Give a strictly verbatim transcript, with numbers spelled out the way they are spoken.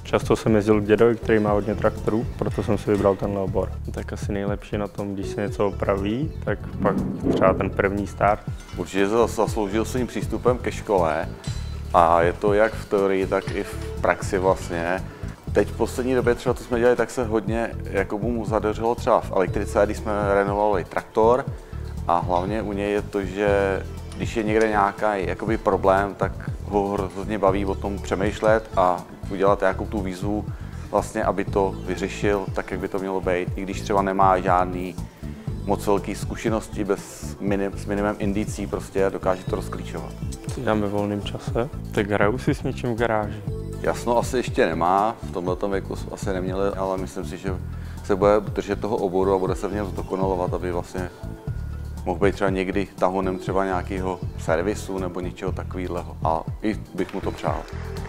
Často jsem jezdil k dědovi, který má hodně traktorů, proto jsem si vybral tenhle obor. Tak asi nejlepší na tom, když se něco opraví, tak pak třeba ten první start. Určitě zasloužil svým přístupem ke škole a je to jak v teorii, tak i v praxi vlastně. Teď v poslední době třeba to jsme dělali, tak se hodně Jakubu mu zadařilo třeba v elektrice, když jsme renovovali traktor a hlavně u něj je to, že když je někde nějaký jakoby problém, tak ho hrozně baví o tom přemýšlet a udělat nějakou tu výzvu, vlastně, aby to vyřešil tak, jak by to mělo být, i když třeba nemá žádný moc velký zkušenosti, bez minim, s minimem indicí prostě dokáže to rozklíčovat. Co dělám ve volném čase? Tak hraju si s něčím v garáži. Jasno asi ještě nemá, v tomto věku asi neměli, ale myslím si, že se bude držet toho oboru a bude se v něm zdokonalovat, aby vlastně mohl být třeba někdy tahonem třeba nějakého servisu nebo něčeho takového. A i bych mu to přál.